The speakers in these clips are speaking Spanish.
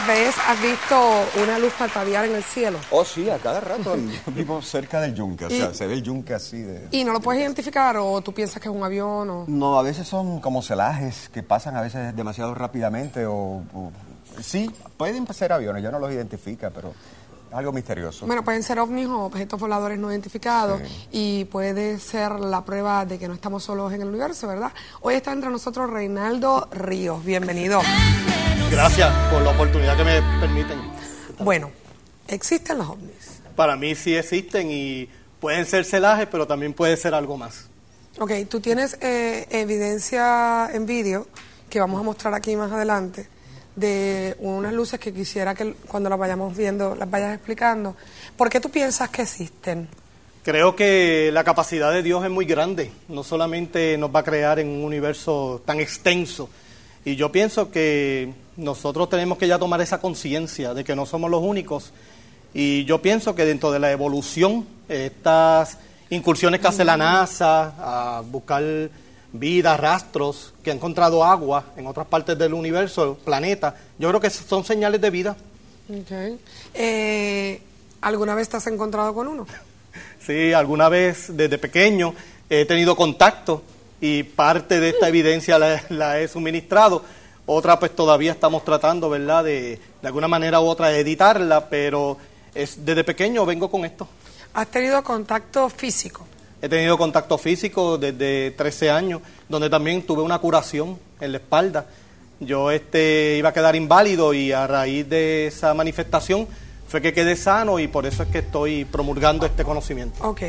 vez has visto una luz parpadear en el cielo? Oh, sí, a cada rato. Vivo cerca del yunque, o sea, se ve el yunque así de... ¿Y no lo puedes identificar o tú piensas que es un avión o...? No, a veces son como celajes que pasan a veces demasiado rápidamente sí, pueden ser aviones, yo no los identifica, pero es algo misterioso. Bueno, pueden ser ovnis o objetos voladores no identificados, sí. Y puede ser la prueba de que no estamos solos en el universo, ¿verdad? Hoy está entre nosotros Reinaldo Ríos, bienvenido. Gracias por la oportunidad que me permiten. Bueno, ¿existen los ovnis? Para mí sí existen y pueden ser celajes, pero también puede ser algo más. Ok, tú tienes evidencia en vídeo, que vamos a mostrar aquí más adelante, de unas luces que quisiera que cuando las vayamos viendo las vayas explicando. ¿Por qué tú piensas que existen? Creo que la capacidad de Dios es muy grande. No solamente nos va a crear en un universo tan extenso. Y yo pienso que nosotros tenemos que ya tomar esa conciencia de que no somos los únicos. Y yo pienso que dentro de la evolución, estas incursiones que hace la NASA a buscar vida, rastros, que ha encontrado agua en otras partes del universo, el planeta, yo creo que son señales de vida. Okay. ¿Alguna vez te has encontrado con uno? Sí, alguna vez desde pequeño he tenido contacto y parte de esta evidencia la he suministrado. Otra pues todavía estamos tratando, ¿verdad?, de alguna manera u otra editarla, pero desde pequeño vengo con esto. ¿Has tenido contacto físico? He tenido contacto físico desde 13 años, donde también tuve una curación en la espalda. Yo iba a quedar inválido y a raíz de esa manifestación fue que quedé sano y por eso es que estoy promulgando este conocimiento. Ok.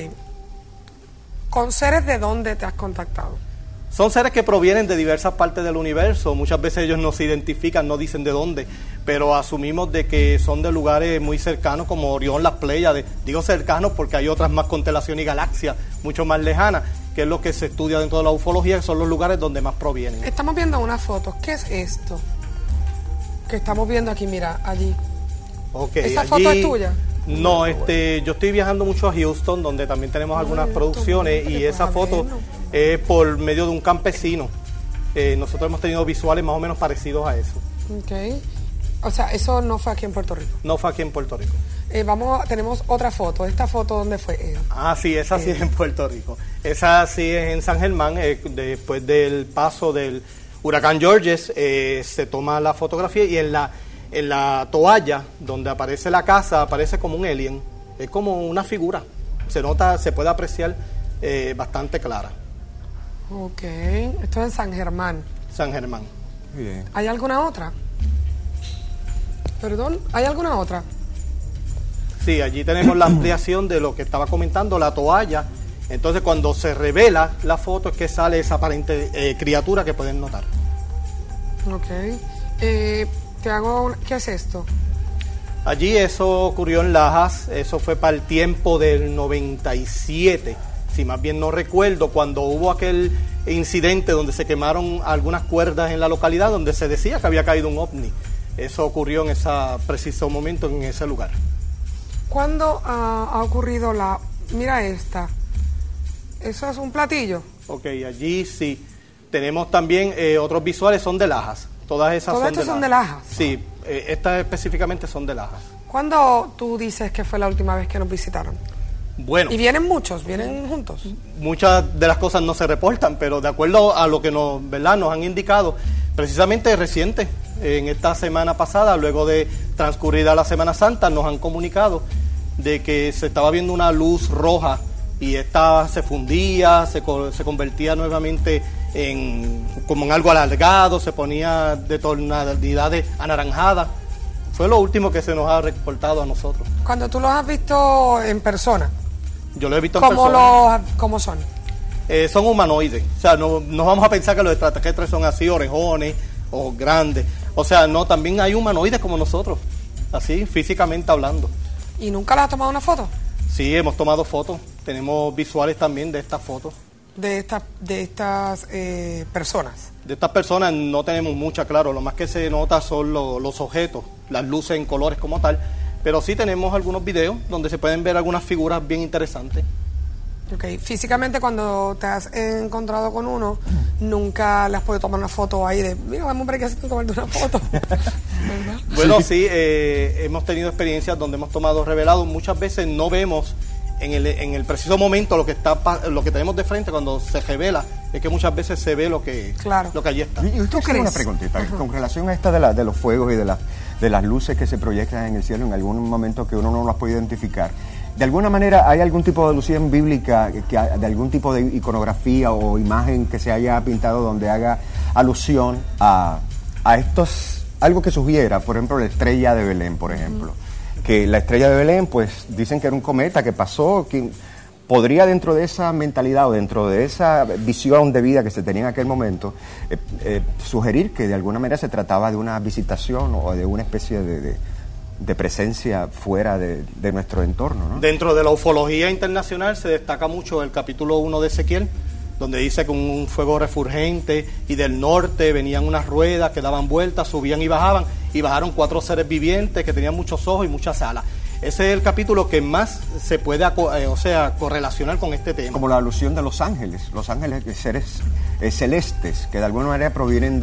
¿Con seres de dónde te has contactado? Son seres que provienen de diversas partes del universo. Muchas veces ellos no se identifican, no dicen de dónde, pero asumimos de que son de lugares muy cercanos como Orión, las Pléyades. Digo cercanos porque hay otras más constelaciones y galaxias mucho más lejanas, que es lo que se estudia dentro de la ufología, que son los lugares donde más provienen. Estamos viendo unas fotos. ¿Qué es esto? Que estamos viendo aquí, mira, allí. Okay, ¿Esa foto es tuya? No, yo estoy viajando mucho a Houston, donde también tenemos algunas producciones, y esa foto es por medio de un campesino. Nosotros hemos tenido visuales más o menos parecidos a eso. Ok. O sea, eso no fue aquí en Puerto Rico. No fue aquí en Puerto Rico. Tenemos otra foto. ¿Esta foto dónde fue? Ah, sí, esa sí es en Puerto Rico. Esa sí es en San Germán, después del paso del huracán Georges, se toma la fotografía y en la toalla donde aparece la casa aparece como un alien, es como una figura, se puede apreciar bastante clara. Ok, esto es en San Germán. San Germán. Bien. ¿Hay alguna otra? Perdón, ¿hay alguna otra? Sí, allí tenemos la ampliación de lo que estaba comentando, la toalla. Entonces cuando se revela la foto es que sale esa aparente criatura que pueden notar. Ok. ¿Qué es esto? Allí eso ocurrió en Lajas, eso fue para el tiempo del 97, si más bien no recuerdo, cuando hubo aquel incidente donde se quemaron algunas cuerdas en la localidad, donde se decía que había caído un ovni. Eso ocurrió en ese preciso momento, en ese lugar. ¿Cuándo ha ocurrido Mira esta. ¿Eso es un platillo? Ok, allí sí. Tenemos también otros visuales, son de Lajas. Todas esas son de Lajas. Sí, estas específicamente son de Lajas. ¿Cuándo tú dices que fue la última vez que nos visitaron? Bueno. ¿Y vienen muchos? ¿Vienen juntos? Muchas de las cosas no se reportan, pero de acuerdo a lo que nos han indicado, precisamente reciente, en esta semana pasada, luego de transcurrida la Semana Santa, nos han comunicado de que se estaba viendo una luz roja y esta se fundía, se convertía nuevamente como en algo alargado, se ponía de tonalidades anaranjadas. Fue lo último que se nos ha reportado a nosotros. Cuando tú los has visto en persona, yo lo he visto en persona. ¿Cómo son? Son humanoides. O sea, no vamos a pensar que los extraterrestres son así, orejones o grandes. O sea, no, también hay humanoides como nosotros, así, físicamente hablando. ¿Y nunca les has tomado una foto? Sí, hemos tomado fotos. Tenemos visuales también de estas fotos. De estas personas. De estas personas no tenemos mucha, claro. Lo más que se nota son los objetos, las luces en colores como tal. Pero sí tenemos algunos videos donde se pueden ver algunas figuras bien interesantes. Okay. Físicamente, cuando te has encontrado con uno, nunca le has podido tomar una foto ahí de, mira, dame un brequecito tomarte una foto. ¿Verdad? Bueno, sí, hemos tenido experiencias donde hemos tomado revelados. Muchas veces no vemos en el preciso momento lo que tenemos de frente cuando se revela. Es que muchas veces se ve lo que allí está. Y usted tiene una preguntita con relación a esta de los fuegos y de las luces que se proyectan en el cielo en algún momento que uno no las puede identificar. ¿De alguna manera hay algún tipo de alusión bíblica, de algún tipo de iconografía o imagen que se haya pintado donde haga alusión a estos, algo que sugiera, por ejemplo, la estrella de Belén, por ejemplo? Que la estrella de Belén, pues dicen que era un cometa que pasó, que podría dentro de esa mentalidad o dentro de esa visión de vida que se tenía en aquel momento, sugerir que de alguna manera se trataba de una visitación o de una especie de presencia fuera de nuestro entorno, ¿no? Dentro de la ufología internacional se destaca mucho el capítulo 1 de Ezequiel, donde dice que un fuego refulgente y del norte venían unas ruedas que daban vueltas, subían y bajaron 4 seres vivientes que tenían muchos ojos y muchas alas. Ese es el capítulo que más se puede correlacionar con este tema. Como la alusión de los ángeles seres celestes, que de alguna manera provienen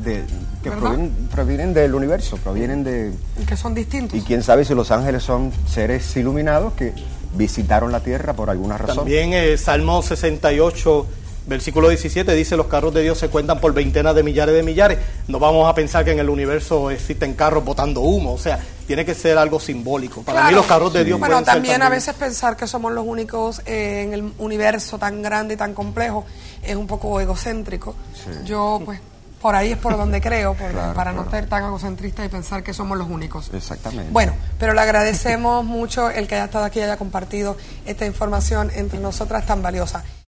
provienen del universo, provienen de... Que son distintos. Y quién sabe si los ángeles son seres iluminados que visitaron la tierra por alguna razón. También Salmo 68... Versículo 17 dice, los carros de Dios se cuentan por veintenas de millares. No vamos a pensar que en el universo existen carros botando humo, o sea, tiene que ser algo simbólico. Para mí los carros de Dios pueden ser también a veces pensar que somos los únicos en el universo tan grande y tan complejo es un poco egocéntrico. Sí. Yo, pues, por ahí es por donde creo, para no ser tan egocentrista y pensar que somos los únicos. Exactamente. Bueno, pero le agradecemos mucho el que haya estado aquí y haya compartido esta información entre nosotras tan valiosa.